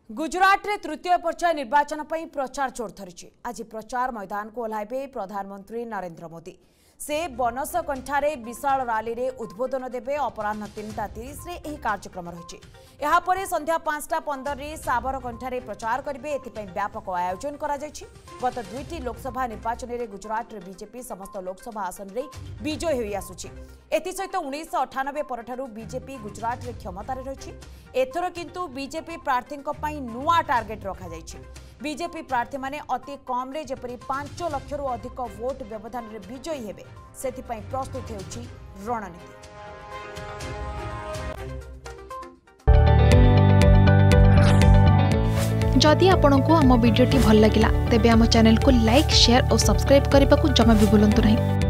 गुजरात रे तृतीय पर्याय निर्वाचन पर प्रचार जोर धरी। आज प्रचार मैदान को ओह्लाइबे प्रधानमंत्री नरेंद्र मोदी। से बनसकंठारे विशाल रैली रे उद्बोधन देबे। अपराह्न 3:30 रे एही कार्यक्रम रही। यहाँ पर संध्या 5:15 रे साबरकंठारे प्रचार करेंगे। एथिपई व्यापक आयोजन करा जायछि। गत दुईटी लोकसभा निर्वाचन रे गुजरात रे बीजेपी समस्त लोकसभा आसन रे विजय होई आसुछि। एथिसहित 1998 परठारु बीजेपी गुजरात रे क्षमतार रही। एथर किंतु बीजेपी प्रार्थी नुआ टार्गेट रखा जायछि। बीजेपी प्रार्थी माने अति कम रे जेपरी 5 लाख रु अधिक वोट व्यवधान रे विजयी हेबे सेथिपई प्रस्तुत हेउछि रणनीति। जदि आपंक आम भिडी भल लगा तेब आम चैनल को लाइक शेयर और सब्सक्राइब करने को जमा भी भूलु नहीं।